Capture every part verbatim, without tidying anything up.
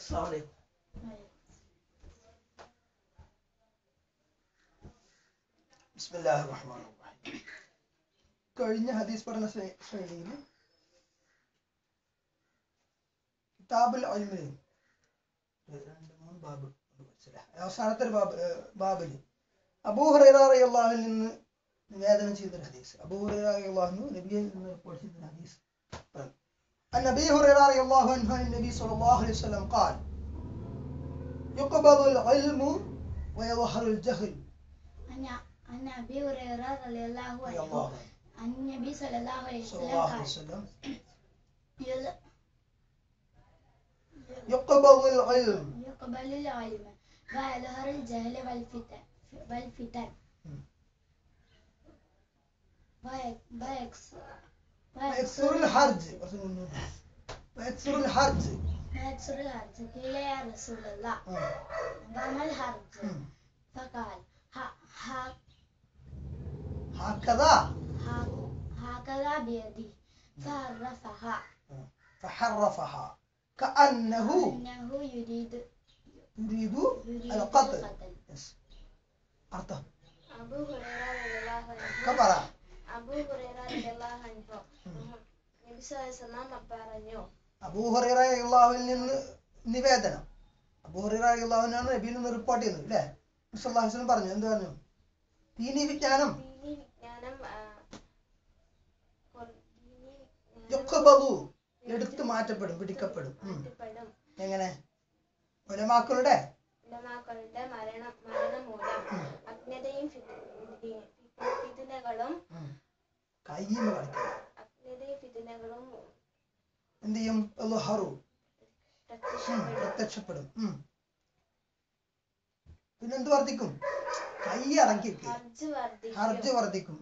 السلام عليكم. بسم الله الرحمن الرحيم. കഴിഞ്ഞ ഹദീസ് പഠന ശ്രേണിയിൽ കിതാബുൽ ഇൽമിൽ രണ്ട് മൂന്ന് ബാബ് അവസാനത്തെ ഒരു ബാബ് ബാബിൽ അബൂ ഹുറൈറ റളിയല്ലാഹു അൻഹു നിന്ന് നിവേദനം ചെയ്ത ഹദീസ്. അബൂ ഹുറൈറ റളിയല്ലാഹു അൻഹു നബിയിൽ നിന്ന് റിപ്പോർട്ട് ചെയ്ത ഹദീസ്. عن أبي هريرة رضي الله عنه عن النبي صلى الله عليه وسلم قال يقبض العلم ويظهر الجهل. عن أبي هريرة رضي الله عنه عن النبي صلى الله عليه وسلم قال يقبض العلم يقبل العلم ويظهر الجهل والفتن والفتن ويكثر الحرج ويكثر الحرج ويكثر الحرج. قيل يا رسول الله وما الحرج؟ فقال هكذا هكذا بيدي فحرفها فحرفها كأنه أنه يريد يريد القتل. أرتب أبو هريرة رضي الله عنه كبر أبو هريرة رضي الله عنه നബി സല്ലല്ലാഹു അലൈഹി വസല്ലം പറഞ്ഞു. അബൂ ഹുറൈറ റളിയല്ലാഹു നിന്ന് നിവേദനം. അബൂ ഹുറൈറ റളിയല്ലാഹു അൻഹു നബിയിൽ നിന്ന് റിപ്പോർട്ട് ചെയ്യുന്നു അല്ലേ? നബി സല്ലല്ലാഹു അലൈഹി വസല്ലം പറഞ്ഞു. എന്ത് പറഞ്ഞു? ദീനി വിജ്ഞാനം ദീനി വിജ്ഞാനം യുഖ്ബദു എടുത്തു മാറ്റപ്പെടും, പിടിക്കപ്പെടും. എങ്ങനെ? ഉലമാക്കളുടെ ഉലമാക്കളുടെ മരണം മരണം മൂലം അജ്ഞതയും ഫിത്നകളും കയ്യിന്ന് കളിക്കും. അജ്ഞതയും ഫിത്നകളും എന്ത് ചെയ്യും? ളുഹറു പ്രത്യക്ഷപ്പെടും. പിന്നെന്ത് വർദ്ധിക്കും? കൈ അടക്കി ഹർജ് വർദ്ധിക്കും.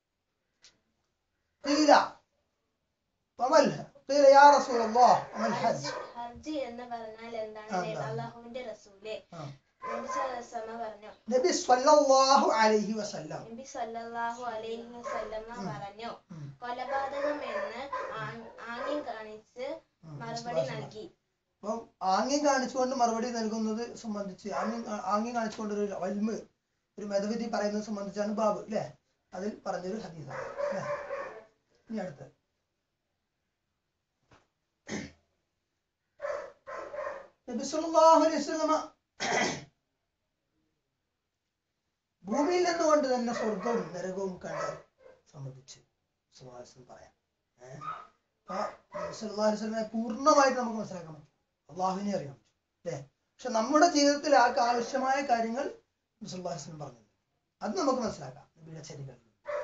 ഖീല വമൽ ഖീല യാ റസൂലല്ലാഹ് വമൽ ഹജ്ജ്? ഹജ്ജ് എന്ന് പറഞ്ഞാൽ എന്താണ് അല്ലാഹുവിന്റെ റസൂലേ? നബി സല്ലല്ലാഹു പറഞ്ഞു നബി സല്ലല്ലാഹു അലൈഹി വസല്ലം നബി സല്ലല്ലാഹു അലൈഹി വസല്ലം പറഞ്ഞു കൊലപാതകം എന്ന് ആംഗ്യം കാണിച്ച് മറുപടി നൽകി. അപ്പം ആംഗ്യം കാണിച്ചുകൊണ്ട് മറുപടി നൽകുന്നത് സംബന്ധിച്ച് ആംഗ്യം ആംഗ്യം കാണിച്ചുകൊണ്ട് ഒരു ഇൽമ് ഒരു മതവിധി പറയുന്നത് സംബന്ധിച്ചാണ് ബാബ് അല്ലേ? അതിൽ പറഞ്ഞൊരു ഹദീസാണ് അല്ലേ? ഇനി അടുത്ത് നബി സല്ലല്ലാഹു അലൈഹി വസല്ലം ഭൂമിയിൽ നിന്നുകൊണ്ട് തന്നെ സ്വർഗവും നരകവും കണ്ട് സംബന്ധിച്ച് പറയാം. ഏഹ് പൂർണ്ണമായിട്ട് നമുക്ക് മനസ്സിലാക്കാൻ പറ്റും, അള്ളാഹുവിനെ അറിയാൻ പറ്റും അല്ലേ? പക്ഷെ നമ്മുടെ ജീവിതത്തിൽ ആൾക്ക് ആവശ്യമായ കാര്യങ്ങൾ റസൂലുള്ളാഹി പറഞ്ഞു, അത് നമുക്ക് മനസ്സിലാക്കാം നബിയുടെ ചര്യകളിൽ.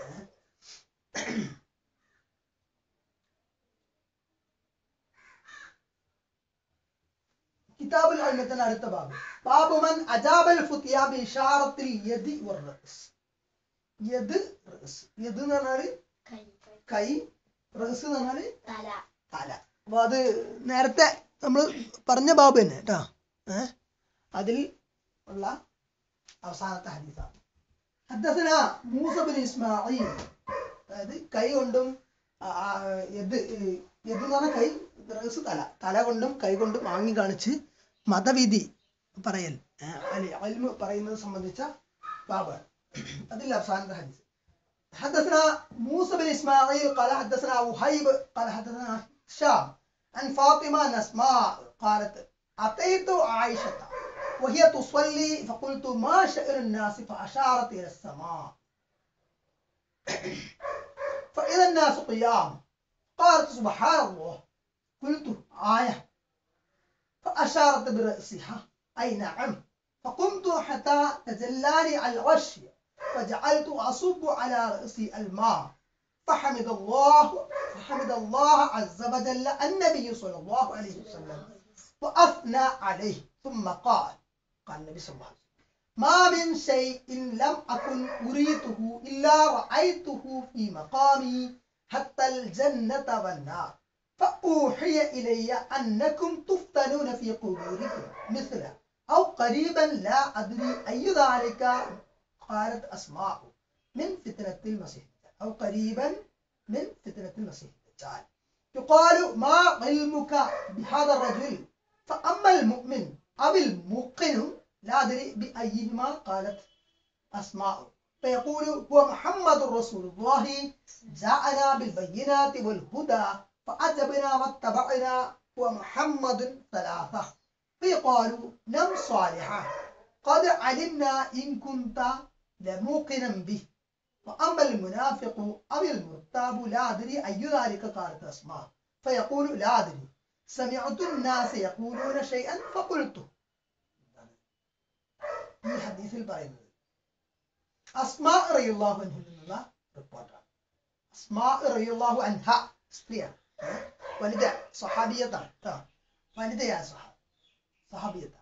കിതാബുൽ ഇൽമിന്റെ അടുത്ത ബാബ് ബാബു മൻ അജാബൽ ഫുതിയ ബി ഇശാറത്തിൽ യദി വറസ്. യദ് റസ്, യദ് എന്ന് പറഞ്ഞാല് കൈ, റസ് എന്ന് പറഞ്ഞാല് തല തല. അപ്പൊ അത് നേരത്തെ നമ്മൾ പറഞ്ഞ ബാബ് തന്നെ കേട്ടോ. ഏഹ് അതിൽ ഉള്ള അവസാനത്തെ ഹദീസാണ്. ഹദ്ദസനാ മൂസ ബിൻ ഇസ്മാഈൽ, അതായത് കൈ കൊണ്ടും യദ് യദ് എന്ന് പറഞ്ഞ കൈ, റസ് തല, തല കൊണ്ടും കൈ കൊണ്ടും വാങ്ങി കാണിച്ച് മതവിധി പറയൽ ഇൽമു പറയുന്നത് സംബന്ധിച്ച ബാബാണ്. അതിൽ അവസാനത്തെ ഹദീസ്. حدثنا موسى بن إسماعيل قال حدثنا وهيب قال حدثنا هشام عن فاطمة نسماء قالت أتيت عائشة وهي تصلي فقلت ما شأن الناس فأشارت إلى السماء فإذا الناس قيام قالت سبحان الله قلت آية فأشارت برأسها أي نعم فقمت حتى تجلاني على الغشي فجعلت أصب على رأسي الماء فحمد الله فحمد الله عز وجل النبي صلى الله عليه وسلم وأثنى عليه ثم قال قال النبي صلى الله عليه وسلم ما من شيء لم أكن أريته إلا رأيته في مقامي حتى الجنة والنار فأوحي إلي أنكم تفتنون في قبوركم مثله أو قريبا لا أدري أي ذلك قالت أسماء من فتنة المسيح أو قريبا من فتنة المسيح الدجال. يقال ما علمك بهذا الرجل فأما المؤمن أو الموقن لا أدري بأيهما قالت أسماء فيقول هو محمد رسول الله جاءنا بالبينات والهدى فأجبنا واتبعنا ومحمد ثلاثة فيقال نم صالحا قد علمنا إن كنت لموقنا به وأما المنافق أو المرتاب لا أدري أي ذلك قالت أسماء فيقول لا أدري سمعت الناس يقولون شيئا فقلت. ഈ ഹദീസിൽ പറയുന്നത് അസ്മാ റളിയല്ലാഹു അൻഹ എന്നുള്ള റിപ്പോർട്ടാണ്. അസ്മാ റളിയല്ലാഹു അൻഹ സ്ത്രീയാണ്, വനിത, സ്വഹാബിയത്താണ് കേട്ടോ, വനിതയാണ്, സ്വഹാബിയത്താണ്.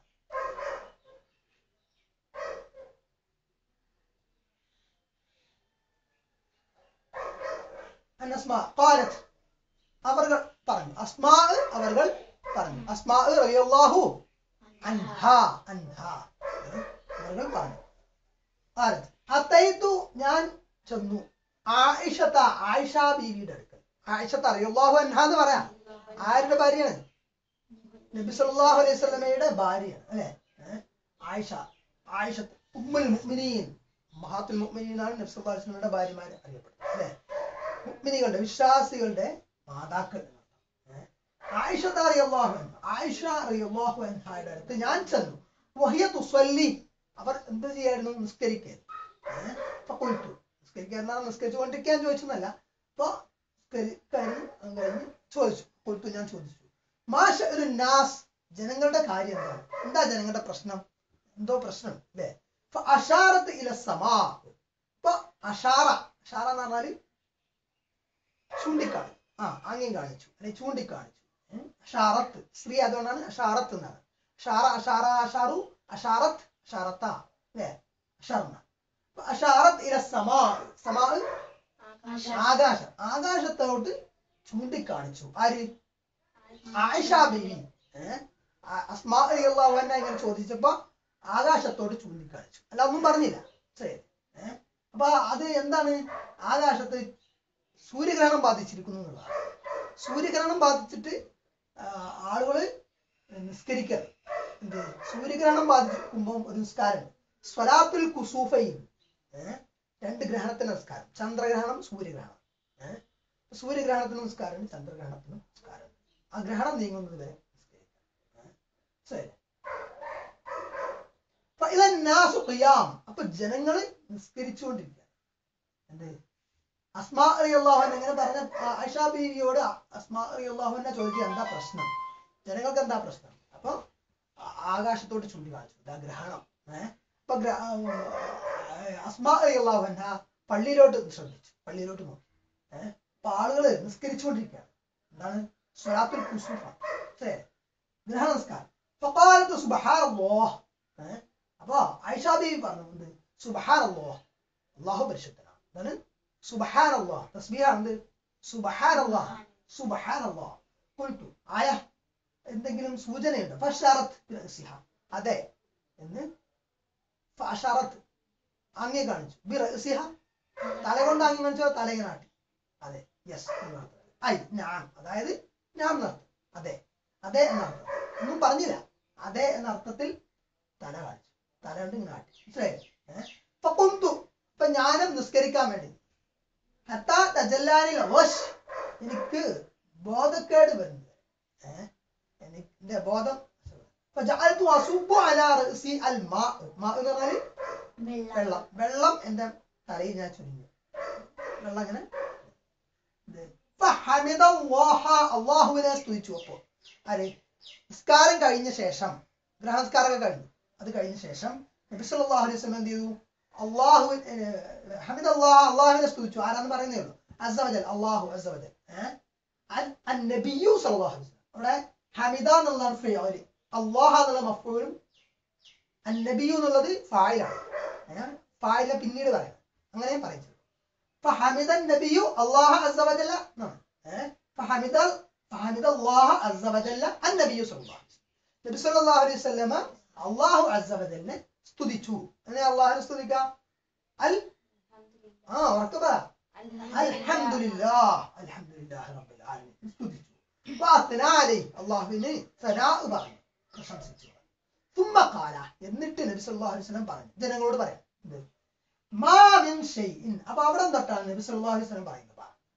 അസ്മാ ഖാലത്ത് അവർകൾ പറഞ്ഞു, അസ്മാ അവർകൾ പറഞ്ഞു, അസ്മാ റളിയല്ലാഹു അൻഹ അൻഹ അവർകൾ പറഞ്ഞു. ഖാലത്ത് അത്തൈതു ഞാൻ ചെന്നു ആയിഷത ആയിഷ ബീവിയുടെ അടുക്കൽ. ആയിഷത റളിയല്ലാഹു അൻഹ എന്ന് പറയാം, ആരുടെ ഭാര്യയാണ്? നബി സല്ലല്ലാഹു അലൈഹി വസല്ലമയുടെ ഭാര്യയാണ് അല്ലേ. ആയിഷ ആയിഷ ഉമ്മുൽ മുഅ്മിനീൻ, ഉമ്മഹാത്തുൽ മുഅ്മിനീൻ ആണ് നബി സല്ലല്ലാഹു അലൈഹി വസല്ലമയുടെ ഭാര്യമാരെ അറിയപ്പെടുന്നത് അല്ലേ. മുഅ്മിനീകളുടെ വിശ്വാസികളുടെ മാതാക്കൾ. ആയിഷ റളിയല്ലാഹു അൻഹ ആയിഷ റളിയല്ലാഹു അൻഹയുടെ അടുത്ത് ഞാൻ ചെന്നു. വഹിയ തുസല്ലി അവർ എന്ത് ചെയ്യായിരുന്നു? നിസ്കരിക്കായിരുന്നു. ഫഖുൽതു നിസ്കരിക്കാൻ നിസ്കരിച്ചുകൊണ്ടിരിക്കാൻ ചോദിച്ചെന്നല്ല, അപ്പൊ കഴിഞ്ഞ് കഴിഞ്ഞ് ചോദിച്ചു. ഫഖുൽതു ഞാൻ ചോദിച്ചു മാ ശഅ്നു നാസ് ജനങ്ങളുടെ കാര്യം എന്താണ്? എന്താ ജനങ്ങളുടെ പ്രശ്നം? എന്തോ പ്രശ്നം അല്ലേ. ഫഅശാറത്ത് ഇല സമാ ഇപ്പൊ അഷാറ അഷാറ എന്ന് പറഞ്ഞാല് ചൂണ്ടിക്കാണി, ആ ആംഗ്യം കാണിച്ചു അല്ലെങ്കിൽ ചൂണ്ടിക്കാണിച്ചു. അഷാറത്ത് സ്ത്രീ അതുകൊണ്ടാണ് അഷാറത്ത് എന്നാണ്. അഷാറ അഷാറ അഷാറു അഷാറത്ത് അഷാറത്ത അല്ലേ, അഷർന. അഷാറത്ത് ഇല സമാ സമാ ആകാശം, ആകാശത്തോട്ട് ചൂണ്ടിക്കാണിച്ചു. ആര്? ആയിഷ ബീവി. അസ്മാ റളിയല്ലാഹു അൻഹ ഇങ്ങനെ ചോദിച്ചപ്പോ ആകാശത്തോട് ചൂണ്ടിക്കാണിച്ചു, അല്ല ഒന്നും പറഞ്ഞില്ല. ശരി. ഏഹ് അപ്പൊ അത് എന്താണ്? ആകാശത്ത് സൂര്യഗ്രഹണം ബാധിച്ചിരിക്കുന്നു എന്നുള്ളതാണ്. സൂര്യഗ്രഹണം ബാധിച്ചിട്ട് ആളുകള് നിസ്കരിക്കുക. എന്ത് സൂര്യഗ്രഹണം ബാധിക്കുമ്പോൾ ഒരു നിസ്കാരം സ്വലാത്തുൽ കുസൂഫൈൻ, ഏഹ് രണ്ട് ഗ്രഹണത്തിന്റെ നിസ്കാരം, ചന്ദ്രഗ്രഹണം സൂര്യഗ്രഹണം. ഏഹ് സൂര്യഗ്രഹണത്തിന് നിസ്കാരം, ചന്ദ്രഗ്രഹണത്തിന് നിസ്കാരം. ആ ഗ്രഹണം നീങ്ങുന്നത് വരെ നിസ്കരിക്കാം. ശരി. അപ്പൊ ജനങ്ങള് നിസ്കരിച്ചുകൊണ്ടിരിക്കുക. എന്ത് അസ്മാ റളിയല്ലാഹു അൻഹ എങ്ങനെ പറഞ്ഞ ആയിഷ ബീവിയോട് അസ്മാ റളിയല്ലാഹു അൻഹ ചോദിക്കുക എന്താ പ്രശ്നം, ജനങ്ങൾക്ക് എന്താ പ്രശ്നം? അപ്പൊ ആകാശത്തോട്ട് ചൂണ്ടിക്കാണിച്ചു, ഇതാ ഗ്രഹണം. ഏഹ് അപ്പൊ അസ്മാ റളിയല്ലാഹു അൻഹ പള്ളിയിലോട്ട് ശ്രദ്ധിച്ചു, പള്ളിയിലോട്ട് നോക്കി. ഏഹ് അപ്പൊ ആളുകള് നിസ്കരിച്ചുകൊണ്ടിരിക്കുകയാണ്. എന്താണ്? സ്വലാത്തുൽ കുസൂഫ, ഗ്രഹണ നിസ്കാരം. ഫഖാലത്തു സുബ്ഹാനല്ലാഹ്. ഏഹ് അപ്പൊ ആയിഷ ബീവി പറഞ്ഞു സുബ്ഹാനല്ലാഹ്, അല്ലാഹു പരിശുദ്ധനാണ്. എന്താണ്? സുബ്ഹാനല്ലാഹ് തസ്ബീഹാണ്. സുബ്ഹാനല്ലാഹ് സുബ്ഹാനല്ലാഹ്. ഖുൽതു ആയ എന്തെങ്കിലും സൂചനയുണ്ട്? ഫഅശറത് ബിറഅസിഹ അതെ എന്ന്. ഫഅശറത് ആംഗ്യം കാണിച്ചു. ബിറഅസിഹ തല കൊണ്ട് ആംഗ്യം കാണിച്ചോ? തല ഇങ്ങനെ ആട്ടി. അതെ യെസ് എന്നർത്ഥം. ഐ ഞാൻ അതായത് ഞാൻ എന്നർത്ഥം. അതെ അതെ എന്നർത്ഥം. ഒന്നും പറഞ്ഞില്ല, അതെ എന്ന അർത്ഥത്തിൽ തല കാണിച്ചു, തല കൊണ്ട് ഇങ്ങനെ ആട്ടി. മനസ്സിലായില്ലേ? ഏഹ് ഇപ്പൊ കുന്തു ഇപ്പൊ ഞാനും നിസ്കരിക്കാൻ വേണ്ടി ഹത്താ തജല്ലാനിൽ വശ് എനിക്ക് ബോധക്കേട് വരുന്നത്. ഏഹ് എന്റെ ബോധം ഫജഅൽതു അസുബ്ബു അലാ റഅസി അൽ മാ മാ എന്ന് പറഞ്ഞാൽ വെള്ളം. വെള്ളം എന്റെ തലയിൽ ഞാൻ ചുരിഞ്ഞു. വെള്ളം ഇങ്ങനെ ഫഹമിദല്ലാഹ അല്ലാഹുവിനെ സ്തുതിച്ചു. അപ്പോൾ ആര്? നിസ്കാരം കഴിഞ്ഞ ശേഷം, ഗ്രഹനസ്കാരമൊക്കെ കഴിഞ്ഞു, അത് കഴിഞ്ഞ ശേഷം നബി സല്ലല്ലാഹു അലൈഹി വസല്ലം എന്ത് ചെയ്തു? അല്ലാഹു ഹമിദല്ലാഹ അല്ലാഹുവിനെ സ്തുതിച്ചു. ആരാന്ന് പറയുന്നേ ഉള്ളൂ. അസ്സ വജൽ അല്ലാഹു അസ്സ വജൽ. ഏഹ് അൻ നബിയു സല്ലല്ലാഹു അലൈഹി വസല്ലം അവിടെ ഹമിദ എന്നുള്ളതാണ് ഫിഅൽ, അല്ലാഹ എന്നുള്ള മഫ്ഊലും അൻ നബിയു എന്നുള്ളത് ഫായിലാണ്. ഏഹ് ഫായിലിനെ പിന്നീട് പറയാം, അങ്ങനെ പറയും. ഫഹമിദൻ നബിയു അല്ലാഹ അസ്സ വജൽ എന്നാണ്. ഏഹ് ഫഹമിദ فحمد الله عز وجل النبي صلى الله عليه وسلم. നബി സല്ലല്ലാഹു അലൈഹി വസല്ലം അല്ലാഹു അസ്സ വജലിനെ സ്തുതിച്ചു. എങ്ങനെ അല്ലാഹുവിനെ സ്തുതിക്കാം? അൽ ആ ഉറക്കെ പറ. അൽഹംദുലില്ലാഹ് അൽഹംദുലില്ലാഹി റബ്ബിൽ ആലമീൻ സ്തുതിച്ചു. വഅത്നാ അലൈഹി അല്ലാഹുവിനെ സനാ പറഞ്ഞു. പ്രശംസിച്ചു. തുമ്മ ഖാല എന്നിട്ട് നബി സല്ലല്ലാഹു അലൈഹി വസല്ലം പറഞ്ഞു, ജനങ്ങളോട് പറയാം എന്ത് മാ മിൻ ഷൈഇൻ. അപ്പൊ അവിടെ തൊട്ടാണ് നബി സല്ലല്ലാഹു അലൈഹി വസല്ലം പറയുന്നത്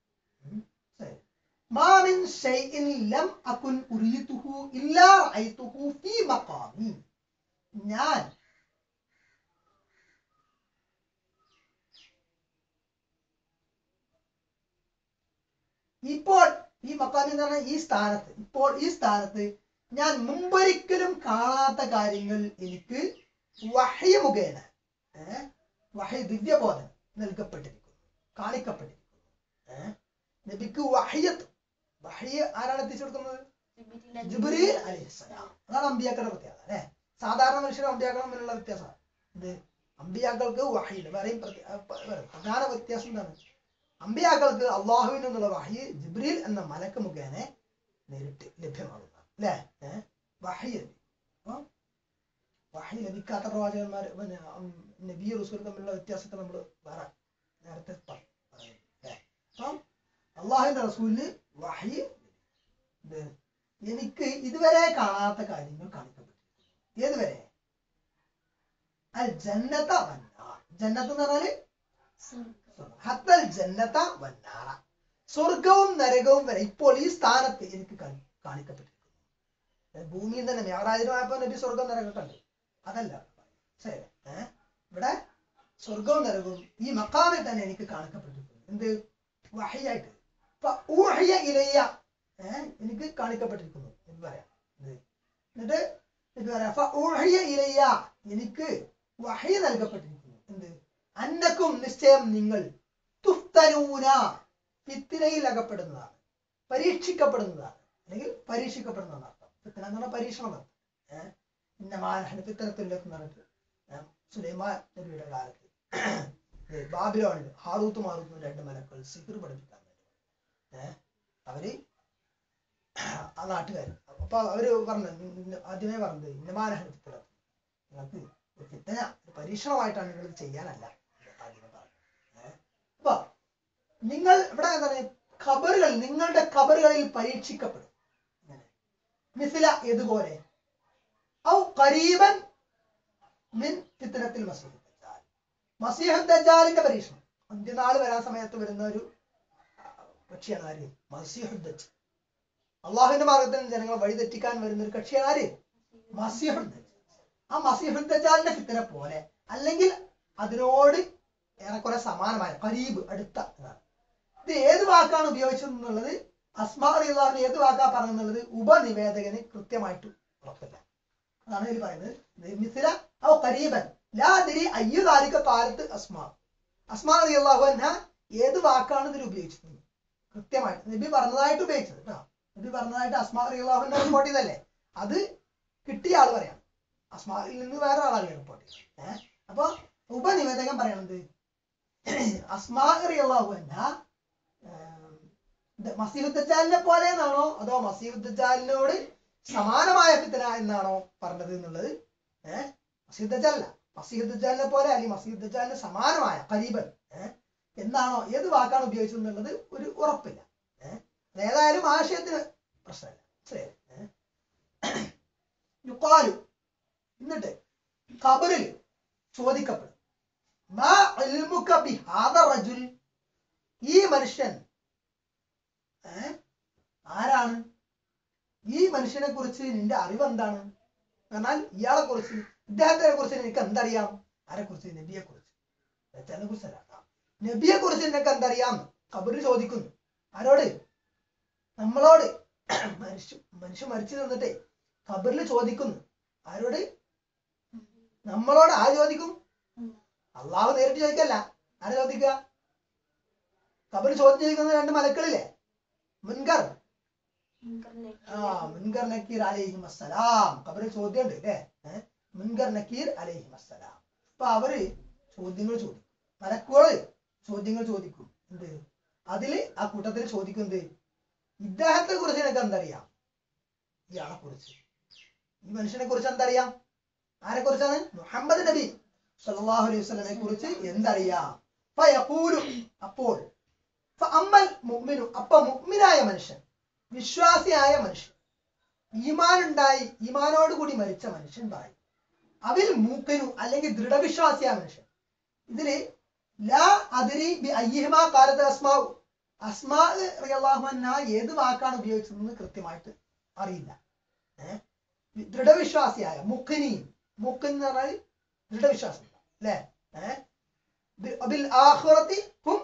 മാ മിൻ ഷൈഇൻ ലം അകുൻ ഉരീതുഹു ഇല്ലാ റഅയ്തുഹു ഫീ മഖാമി. ഞാൻ ഇപ്പോൾ ഈ മഖാമി എന്ന് പറഞ്ഞാൽ ഈ സ്ഥാനത്ത്, ഇപ്പോൾ ഈ സ്ഥാനത്ത് ഞാൻ മുമ്പൊരിക്കലും കാണാത്ത കാര്യങ്ങൾ എനിക്ക് വഹ്യ് മുഖേന ഏഹ് വഹ്യ് ദിവ്യബോധം നൽകപ്പെട്ടിരിക്കുന്നു, കാണിക്കപ്പെട്ടിരിക്കുന്നു. ഏഹ് നബിക്ക് വഹ്യത്ത്, വഹ്യ് ആരാണ് എത്തിച്ചു കൊടുക്കുന്നത്? ജിബ്രീൽ അലൈഹിസ്സലാം. അതാണ് അമ്പിയാക്കളുടെ പ്രത്യേകത അല്ലെ. സാധാരണ മനുഷ്യരും അമ്പിയാക്കളും തമ്മിലുള്ള വ്യത്യാസമാണ് ഇത്. അമ്പിയാക്കൾക്ക് വഹ്യ് പറയും. പ്രധാന വ്യത്യാസം എന്താണ്? അമ്പിയാക്കൾക്ക് അള്ളാഹുവിൽ നിന്നുള്ള വഹ്യ് ജിബ്രീൽ എന്ന മലക്ക് മുഖേന നേരിട്ട് ലഭ്യമാകുന്ന അല്ലെ. ഏഹ് വഹ്യ് വഹ്യ് ലഭിക്കാത്ത പ്രവാചകന്മാർ പിന്നെ നബി റസൂൽ തമ്മിലുള്ള വ്യത്യാസത്തെ നമ്മൾ വേറെ നേരത്തെ പറഞ്ഞു. അപ്പം അള്ളാഹുവിന്റെ റസൂലിന് വഹ്യ് എനിക്ക് ഇതുവരെ കാണാത്ത കാര്യങ്ങൾ കാണിക്കപ്പെട്ടിരിക്കുന്നു. ഏതുവരെ? അൽ ജന്നത വന്നാർ. ജന്നത്ത് എന്ന് പറഞ്ഞാല് ഹത്തൽ ജന്നത വന്നാറ, സ്വർഗവും നരകവും വരെ ഇപ്പോൾ ഈ സ്ഥാനത്ത് എനിക്ക് കാണിക്കപ്പെട്ടിരിക്കുന്നു. ഭൂമിയിൽ തന്നെ മിഅ്റാജിനായപ്പോൾ നബി സ്വർഗം നരകം കണ്ടു, അതല്ല ശരി. ഏഹ് ഇവിടെ സ്വർഗവും നരകവും ഈ മഖാമിൽ തന്നെ എനിക്ക് കാണിക്കപ്പെട്ടിരിക്കുന്നു. എന്ത്? വഹ്യായിട്ട്. ഊഹിയ ഇലയ്യ, ഏഹ് എനിക്ക് കാണിക്കപ്പെട്ടിരിക്കുന്നു എന്ന് പറയാം. എന്നിട്ട് ഇത് പറയാം ഊഹിയ ഇലയ്യ, എനിക്ക് വഹ്യ് നൽകപ്പെട്ടിരിക്കുന്നു. എന്ത്? അന്നക്കും നിശ്ചയം നിങ്ങൾ തുഫ്തനൂന, ഫിത്നയിൽ അകപ്പെടുന്നതാണ്, പരീക്ഷിക്കപ്പെടുന്നതാണ്, അല്ലെങ്കിൽ പരീക്ഷിക്കപ്പെടുന്നതാണ് അർത്ഥം. ഫിത്ന എന്ന് പറഞ്ഞാൽ പരീക്ഷണം. ഏഹ് ഇന്നമാനഹന ഫിത്നത്തുല്ലക്കും എന്ന് പറഞ്ഞിട്ട് സുലൈമാൻ നബിയുടെ കാലത്ത് ബാബിലോണിൽ ഹാറൂത്ത് മാറൂത്തും രണ്ട് മലക്കൾ സിഹിർ പഠിപ്പിക്കാൻ വേണ്ടി ഏഹ് അവര് ആ നാട്ടുകാർ അപ്പൊ അവര് പറഞ്ഞു, ആദ്യമേ പറഞ്ഞത് ഇന്നമാനഹന ഫിത്ന, നിങ്ങൾക്ക് ഒരു ഫിത്ന ഒരു പരീക്ഷണമായിട്ടാണ് നിങ്ങൾ ചെയ്യാനല്ല ആദ്യമേ പറഞ്ഞു. ഏഹ് അപ്പൊ നിങ്ങൾ ഇവിടെ എന്താണ്? ഖബറുകൾ, നിങ്ങളുടെ ഖബറുകളിൽ പരീക്ഷിക്കപ്പെടും. മിസ്ല ഏതുപോലെ? ഔ ഖരീബൻ മിൻ ഫിത്നത്തിൽ മസീഹ് ദജ്ജാൽ, മസീഹ് ദജ്ജാലിന്റെ പരീക്ഷണം. അന്ത്യനാൾ വരാൻ സമയത്ത് വരുന്ന ഒരു കക്ഷിയാണ് ആര്? മസീഹ് ദജ്ജാൽ. അള്ളാഹുവിന്റെ മാർഗത്തിൽ ജനങ്ങൾ വഴിതെറ്റിക്കാൻ വരുന്ന ഒരു കക്ഷിയാണ് ആര്? മസീഹ് ദജ്ജാൽ. ആ മസീഹ് ദജ്ജാലിന്റെ ഫിത്ന പോലെ അല്ലെങ്കിൽ അതിനോട് ഏറെക്കുറെ സമാനമായ ഖരീബ്, അടുത്ത എന്നാണ്. ഇത് ഏത് വാക്കാണ് ഉപയോഗിച്ചത് എന്നുള്ളത്, അസ്മാ റളിയല്ലാഹു ഏത് വാക്കാ പറഞ്ഞെന്നുള്ളത് ഉപനിവേദകന് കൃത്യമായിട്ട് ഉറപ്പില്ല. അതാണ് ഇതിൽ പറയുന്നത്. മിസ്ല ഔ ഖരീബൻ ലാ അദ്രി അയ്യു ദാലിക ഖാലത്ത് അസ്മാ. അസ്മാ റളിയല്ലാഹു അൻഹ ഏത് വാക്കാണ് ഇതിൽ ഉപയോഗിച്ചത് കൃത്യമായിട്ട് നബി പറഞ്ഞതായിട്ട് ഉപയോഗിച്ചത് കേട്ടോ. നബി പറഞ്ഞതായിട്ട് അസ്മാ റളിയല്ലാഹു അൻഹ റിപ്പോർട്ട് ചെയ്തല്ലേ, അത് കിട്ടിയ ആള് പറയാണ്. അസ്മായിൽ നിന്ന് വേറെ ആളാണ് റിപ്പോർട്ട് ചെയ്തത്. ഏഹ് അപ്പൊ ഉപനിവേദകൻ പറയണത് അസ്മാ റളിയല്ലാഹു അൻഹ മസീഹ് ദജ്ജാലിനെ പോലെ എന്നാണോ അതോ മസീഹ് ദജ്ജാലിനോട് സമാനമായ ഫിത്ന എന്നാണോ പറഞ്ഞത് എന്നുള്ളത് ഏഹ് മസീഹ് ദജ്ജാലല്ല, മസീഹ് ദജ്ജാലിനെ പോലെ അല്ലെങ്കിൽ മസീഹ് ദജ്ജാലിന് സമാനമായ ഖരീബൻ ഏഹ് എന്നാണോ ഏത് വാക്കാണ് ഉപയോഗിച്ചത് എന്നുള്ളത് ഒരു ഉറപ്പില്ല. ഏഹ് ഏതായാലും ആശയത്തിന് പ്രശ്നമില്ല. ശരി. യുഖാലു എന്നിട്ട് ഖബറിൽ ചോദിക്കപ്പെടും, മാ ഇൽമുക ബിഹാദ റജുൽ, ഈ മനുഷ്യൻ ഏഹ് ആരാണ്? ഈ മനുഷ്യനെ കുറിച്ച് നിന്റെ അറിവ് എന്താണ്? എന്നാൽ ഇയാളെ കുറിച്ച്, ഇദ്ദേഹത്തിനെ കുറിച്ച് നിനക്ക് എന്തറിയാം? ആരെ കുറിച്ച്? നബിയെ കുറിച്ച്. ദജ്ജാലിനെ കുറിച്ചല്ല, നബിയെ കുറിച്ച് നിനക്ക് എന്തറിയാം? ഖബറിൽ ചോദിക്കുന്നു. ആരോട്? നമ്മളോട്. മനുഷ്യ മനുഷ്യൻ മരിച്ചു നിന്നിട്ടേ ഖബറിൽ ചോദിക്കുന്നു. ആരോട്? നമ്മളോട്. ആര് ചോദിക്കും? അള്ളാഹു നേരിട്ട് ചോദിക്കല്ല. ആരെ ചോദിക്കുക? ഖബറിൽ ചോദ്യം ചോദിക്കുന്നത് രണ്ട് മലക്കളില്ലേ? മുൻകർ ആ മുൻകർ നക്കീർ അലൈഹിം അസ്സലാം. ഖബറിൽ ചോദ്യം ഉണ്ട് അല്ലേ? മുൻകർ നക്കീർ അലൈഹിം അസ്സലാം. അപ്പൊ അവര് ചോദ്യങ്ങൾ ചോദിക്കും, മലക്കുകള് ചോദ്യങ്ങൾ ചോദിക്കും. എന്ത്? അതില് ആ കൂട്ടത്തിൽ ചോദിക്കുന്നത് ഇദ്ദേഹത്തെ കുറിച്ച് നിനക്ക് എന്തറിയാം? ഇയാളെ കുറിച്ച്, ഈ മനുഷ്യനെ കുറിച്ച് എന്തറിയാം? ആരെ കുറിച്ചാണ്? മുഹമ്മദ് നബി സല്ലല്ലാഹു അലൈഹി വസല്ലമയെ കുറിച്ച് എന്തറിയാം? ഫയഖൂലു, അപ്പോൾ ഫഅമ്മൽ മുഅ്മിനു, അപ്പൊ മുഅ്മിനായ മനുഷ്യൻ, വിശ്വാസിയായ മനുഷ്യൻ, ഈമാൻ ഉണ്ടായി ഈമാനോട് കൂടി മരിച്ച മനുഷ്യൻ പറയും. അവിൽ മൂക്കനു അല്ലെങ്കിൽ ദൃഢവിശ്വാസിയായ മനുഷ്യൻ. ഇതില് ലാ അദ്രി ബി അയ്യിഹിമാ ഖാലത അസ്മാഉ അസ്മാ റളിയല്ലാഹു അൻഹ ഏത് വാക്കാണ് ഉപയോഗിച്ചതെന്ന് കൃത്യമായിട്ട് അറിയില്ല. ഏഹ് ദൃഢവിശ്വാസിയായ മുഖനി മുഖൻ എന്ന് പറഞ്ഞാൽ ദൃഢവിശ്വാസം അല്ലേ. ഏഹ് അബിൽ ആഖിറതി ഹും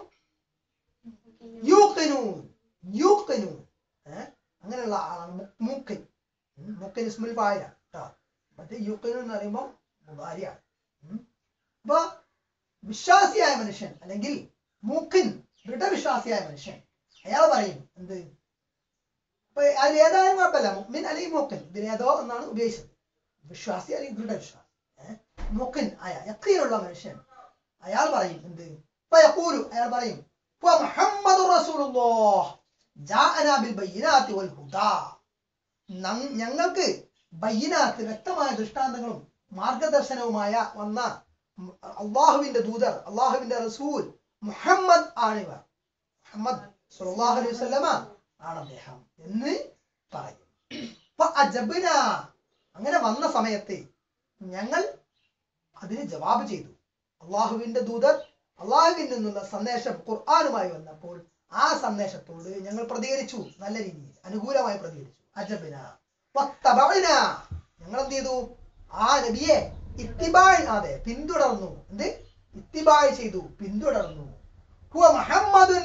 യൂഖിനൂൻ യൂഖിനൂൻ ഏഹ് അങ്ങനെയുള്ള ആളാണ് മുഖൻ. മുഖൻ ഇസ്മുൽ ഫായിലാണ് കേട്ടോ. മറ്റേ യൂഖിനൂൻ എന്ന് പറയുമ്പോൾ മുദാരിയാണ്. അപ്പൊ വിശ്വാസിയായ മനുഷ്യൻ അല്ലെങ്കിൽ മൂക്കിൻ ദൃഢവിശ്വാസിയായ മനുഷ്യൻ അയാൾ പറയും എന്ത്? അപ്പൊ അതിൽ ഏതായാലും കുഴപ്പമില്ല, മുഅ്മിൻ അല്ലെങ്കിൽ മൂക്കൻ ഇതിലേതോ എന്നാണ് ഉപയോഗിച്ചത്. വിശ്വാസി അല്ലെങ്കിൽ ദൃഢവിശ്വാസി ഏഹ് മൂക്കൻ ആയ യഖീനുള്ള മനുഷ്യൻ അയാൾ പറയും എന്ത്? ഫയഖൂലു അയാൾ പറയും മുഹമ്മദുർ റസൂലുള്ളാഹ് ജാഅനാ ബിൽ ബയ്യിനാത്തി വൽ ഹുദാ ഞങ്ങൾക്ക് ബയ്യിനാത്ത് വ്യക്തമായ ദൃഷ്ടാന്തങ്ങളും മാർഗദർശനവുമായ വന്ന അള്ളാഹുവിന്റെ ദൂതർ അള്ളാഹുവിന്റെ റസൂൽ മുഹമ്മദ് ആണിവർ. മുഹമ്മദ് സ്വല്ലല്ലാഹു അലൈഹി വസല്ലമ ആണ് അദ്ദേഹം എന്ന് പറയും. ഫഅജബ്ന അങ്ങനെ വന്ന സമയത്ത് ഞങ്ങൾ അതിന് ജവാബ് ചെയ്തു. അള്ളാഹുവിന്റെ ദൂതർ അള്ളാഹുവിൽ നിന്നുള്ള സന്ദേശം ഖുർആനുമായി വന്നപ്പോൾ ആ സന്ദേശത്തോട് ഞങ്ങൾ പ്രതികരിച്ചു, നല്ല രീതിയിൽ അനുകൂലമായി പ്രതികരിച്ചു. അജബ്ന വത്തബഅന ഞങ്ങൾ എന്ത് ചെയ്തു? ആ നബിയെ ഇത്തിബായ് അതെ പിന്തുടർന്നു. എന്ത്? ഇത്തിബായ് ചെയ്തു, പിന്തുടർന്നു. ഹുവ മുഹമ്മദുൻ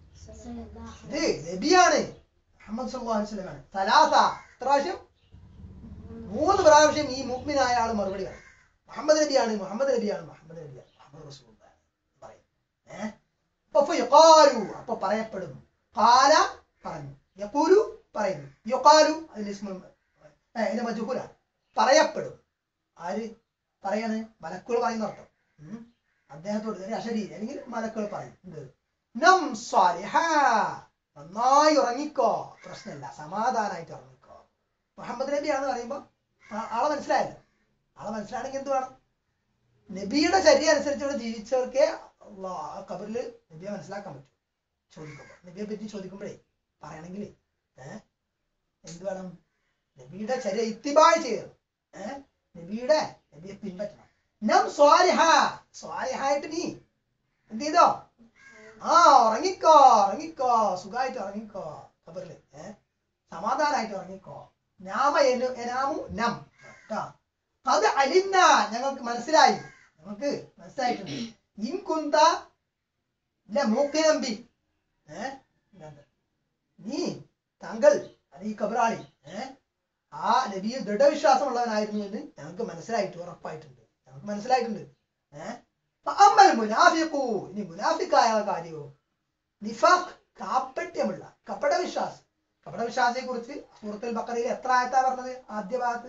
ഇത് നബിയാണ്, മുഹമ്മദ് സല്ലല്ലാഹു അലൈഹി വസല്ലം ആണ്. സലാസ പ്രാവശ്യം മൂന്ന് പ്രാവശ്യം ഈ മുഅ്മിനായ ആൾ മറുപടി പറയും. മുഹമ്മദ് നബിയാണ് മുഹമ്മദ് നബിയാണ് മുഹമ്മദ് നബിയാണ് മുഹമ്മദ് റസൂലുള്ളാഹി പറയും. ഏഹ് അപ്പൊ യഖാലു അപ്പൊ പറയപ്പെടും. ഖാല പറഞ്ഞു, യഖൂലു പറയുന്നു, യഖാലു അതിന്റെ ഇസ്മു അതിന്റെ മജ്ഹൂലാണ്. പറയപ്പെടും. ആര് പറയാണ്? മലക്കുകൾ പറയുന്ന അർത്ഥം. അദ്ദേഹത്തോട് അശരീരി അല്ലെങ്കിൽ മലക്കുകൾ പറയും എന്ത്? നം സ്വാലിഹ നന്നായി ഉറങ്ങിക്കോ, പ്രശ്നമില്ല, സമാധാനായിട്ട് ഉറങ്ങിക്കോ. മുഹമ്മദ് നബിയാണെന്ന് പറയുമ്പോ ആളെ മനസ്സിലായല്ലോ. ആളെ മനസ്സിലാണെങ്കിൽ എന്ത് വേണം? നബിയുടെ ചര്യ അനുസരിച്ചുള്ള ജീവിച്ചവർക്കേ ഖബറിൽ നബിയെ മനസ്സിലാക്കാൻ പറ്റും. ചോദിക്കുമ്പോ നബിയെ പറ്റി ചോദിക്കുമ്പോഴേ പറയണെങ്കിൽ ഏഹ് എന്ത് വേണം? നബിയുടെ ചര്യ ഇത്തിബായ് ചെയ്യണം. ഏഹ് നബിയുടെ നബിയെ പിൻപറ്റണം. നം സ്വാലിഹ സ്വാലിഹായിട്ട് നീ എന്ത് ചെയ്തോ? ആ ഉറങ്ങിക്കോ ഉറങ്ങിക്കോ സുഖമായിട്ട് ഉറങ്ങിക്കോ ഖബറില് ഏഹ് സമാധാനായിട്ട് ഉറങ്ങിക്കോ. നാമ എനു എനാമു നം കേട്ടോ. അത് അലിന്ന ഞങ്ങൾക്ക് മനസ്സിലായി, ഞങ്ങൾക്ക് മനസ്സിലായിട്ടുണ്ട്. ഇൻകുന്ത മൂക്കിനമ്പി ഏഹ് നീ താങ്കൾ ഈ ഖബറാളി ഏഹ് ആ നബിയിൽ ദൃഢവിശ്വാസമുള്ളവനായിരുന്നു എന്ന് ഞങ്ങൾക്ക് മനസ്സിലായിട്ട് ഉറപ്പായിട്ടുണ്ട്, ഞങ്ങൾക്ക് മനസ്സിലായിട്ടുണ്ട്. ഏഹ് അമ്മൽ മുനാഫിഖു ഇനി മുനാഫിക്കായ കാര്യമോ? നിഫാഖ് കാപ്പട്യമുള്ള കപട വിശ്വാസം. കപട വിശ്വാസിയെ കുറിച്ച് സൂറത്തുൽ ബഖറയിൽ എത്ര ആയത്താ പറഞ്ഞത്? ആദ്യ ഭാഗത്ത്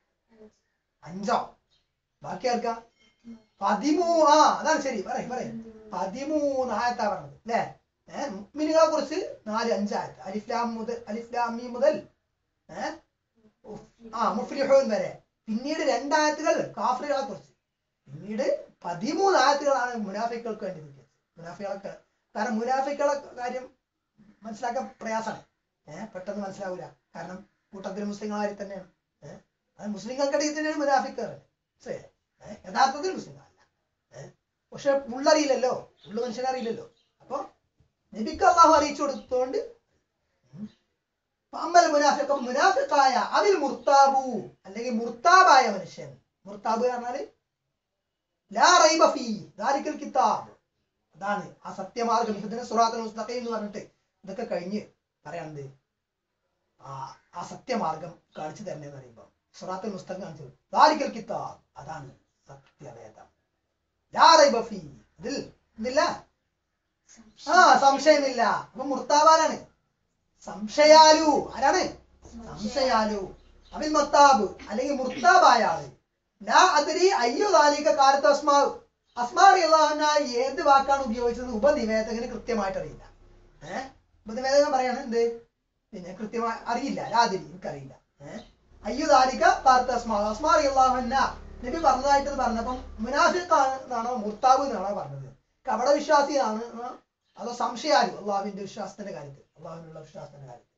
അഞ്ചോ, ബാക്കി ആർക്കാ? പതിമൂ ആ അതാണ് ശരി, പറയും പറയും പതിമൂന്ന് ആയത്താ പറഞ്ഞത് അല്ലേ. ഏഹ് മുഅ്മിനുകളെ കുറിച്ച് നാല് അഞ്ചായത്ത്, അലിഫ്ലാം മുതൽ അലിഫ്ലാം മീം മുതൽ ഏഹ് ആ മുഫ്ലിഹൂൻ വരെ. പിന്നീട് രണ്ടായത്തുകൾ കാഫിറുകളെ കുറിച്ച്. പിന്നീട് പതിമൂന്ന് ആയത്തുകളാണ് മുനാഫിക്കൾക്ക് വേണ്ടി നിൽക്കുന്നത്. മുനാഫികളൊക്കെ കാരണം മുനാഫിക്കളെ കാര്യം മനസ്സിലാക്കാൻ പ്രയാസമാണ്. ഏഹ് പെട്ടെന്ന് മനസ്സിലാവൂല. കാരണം കൂട്ടത്തിൽ മുസ്ലിങ്ങളായി തന്നെയാണ്. ഏഹ് അത് മുസ്ലിങ്ങൾക്കിടയിൽ തന്നെയാണ് മുനാഫിക്കുകൾ. ശരി ഏഹ് യഥാർത്ഥത്തിൽ മുസ്ലിങ്ങളല്ല. ഏഹ് പക്ഷെ ഉള്ളറിയില്ലല്ലോ, ഉള്ളു മനുഷ്യനറിയില്ലല്ലോ. അപ്പൊ നബിക്ക് അള്ളാഹു അറിയിച്ചു കൊടുത്തോണ്ട് അമ്മൽ മുനാഫിഖ് മുനാഫിഖായ അതിൽ മുർത്താബു അല്ലെങ്കിൽ മുർത്താബായ മനുഷ്യൻ. മുർത്താബ് പറഞ്ഞാല് ലാ റൈബ ഫീ ദാലിക്കൽ കിതാബ് അതാണ് ആ സത്യമാർഗം. ഇതിനെ സിറാത്തുൽ മുസ്തഖീം എന്ന് പറഞ്ഞിട്ട് ഇതൊക്കെ കഴിഞ്ഞ് പറയാനുണ്ട്. ആ ആ സത്യമാർഗം കാണിച്ചു തരണേ എന്ന് പറയുമ്പോ സിറാത്തുൽ മുസ്തഖീം കാണിച്ചു ദാലിക്കൽ കിതാബ് അതാണ് സത്യവേദം. ലാ റൈബ ഫീ ഇതിൽ എന്തില്ല ആ സംശയമില്ല. അപ്പൊ മുർത്താബാനാണ് സംശയാലു. ആരാണ്? സംശയാലു. അബിൽ മുർത്താബ് അല്ലെങ്കിൽ മുർത്താബായ ആള്. ലാ അദ്രി അയ്യു ദാലിക കാലത്ത് അസ്മാ അസ്മാ റളിയല്ലാഹു അൻഹ ഏത് വാക്കാണ് ഉപയോഗിച്ചത് ഉപനിവേദകന് കൃത്യമായിട്ട് അറിയില്ല. ഏഹ് ഉപനിവേദകൻ പറയാണ് എന്ത് പിന്നെ കൃത്യമായി അറിയില്ല. ലാതിരി എനിക്കറിയില്ല. ഏഹ് അയ്യു ദാലിക കാലത്ത് അസ്മാ അസ്മാ റളിയല്ലാഹു അൻഹ നബി പറഞ്ഞതായിട്ട് പറഞ്ഞപ്പം മുനാഫിഖാണ് എന്നാണോ മുർത്താബ് എന്നാണോ പറഞ്ഞത്? കപട വിശ്വാസിയാണ് അതോ സംശയാലു അള്ളാഹുവിന്റെ വിശ്വാസത്തിന്റെ കാര്യത്തിൽ അള്ളാഹുവിനുള്ള വിശ്വാസത്തിന്റെ കാര്യത്തിൽ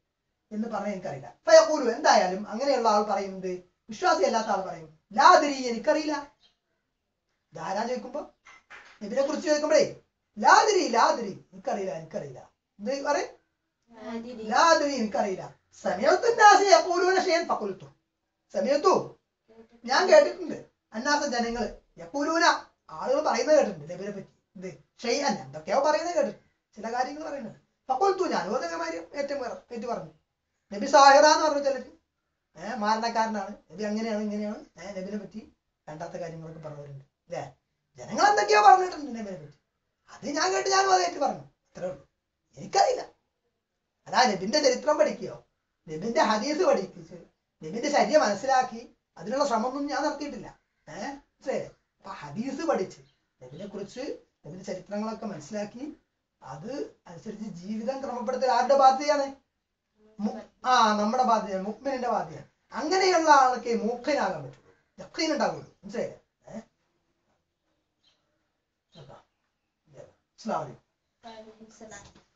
എന്ന് പറഞ്ഞാൽ എനിക്കറിയില്ല. ഫയഖൂലു എന്തായാലും അങ്ങനെയുള്ള ആൾ പറയുന്നത്, വിശ്വാസി അല്ലാത്ത ആൾ പറയും ലാദരി എനിക്കറിയില്ല. ധാരാ ചോദിക്കുമ്പോ നബിനെ കുറിച്ച് ചോദിക്കുമ്പോഴേ ലാദരി ലാദരി എനിക്കറിയില്ല എനിക്കറിയില്ല എന്ത് പറയും? ലാദരി എനിക്കറിയില്ല. സമയത്തു ഫഖുൽതു സമയത്തു ഞാൻ കേട്ടിട്ടുണ്ട് അന്നാസ ജനങ്ങള് യഖൂലൂന ആളുകൾ പറയുന്നത് കേട്ടിട്ടുണ്ട് നബിനെ പറ്റി എന്ത് ഷൈഅൻ എന്തൊക്കെയോ പറയുന്നത് കേട്ടിട്ടുണ്ട്, ചില കാര്യങ്ങൾ പറയുന്നുണ്ട്. ഫഖുൽതു ഞാനും അതേമാതിരി ഏറ്റവും ഏറ്റു പറഞ്ഞു നബി സാഹിറ എന്ന് പറഞ്ഞു ചിലര്, ഏഹ് മാരണക്കാരനാണ് നബി, അങ്ങനെയാണ് ഇങ്ങനെയാണ്, ഏഹ് നബിനെ പറ്റി വേണ്ടാത്ത കാര്യങ്ങളൊക്കെ പറഞ്ഞവരുണ്ട് അല്ലേ. ജനങ്ങൾ എന്തൊക്കെയോ പറഞ്ഞിട്ടുണ്ട് നബിനെ പറ്റി, അത് ഞാൻ കേട്ട് ഞാനും അതേറ്റ് പറഞ്ഞു, അത്രേ ഉള്ളൂ. എനിക്കറിയില്ല. അതാ നബിന്റെ ചരിത്രം പഠിക്കുകയോ നബിന്റെ ഹദീസ് പഠിപ്പിച്ച് നബിന്റെ ശരീരം മനസ്സിലാക്കി അതിനുള്ള ശ്രമമൊന്നും ഞാൻ നടത്തിയിട്ടില്ല. ഏഹ് മനസ്സിലായില്ലേ? അപ്പൊ ഹദീസ് പഠിച്ച് നബിനെ കുറിച്ച് നബിന്റെ ചരിത്രങ്ങളൊക്കെ മനസ്സിലാക്കി അത് അനുസരിച്ച് ജീവിതം ക്രമപ്പെടുത്തൽ ആരുടെ ബാധ്യതയാണ്? ആ നമ്മുടെ ബാധ്യതയാണ്, മുഅ്മിനിന്റെ ബാധ്യതയാണ്. അങ്ങനെയുള്ള ആൾക്ക് മൂഖനാകാൻ പറ്റുള്ളൂ, യഖീൻ ഉണ്ടാവുള്ളൂ. മനസ്സിലായില്ലേ? ഏഹ് അസ്സലാമു അലൈക്കും.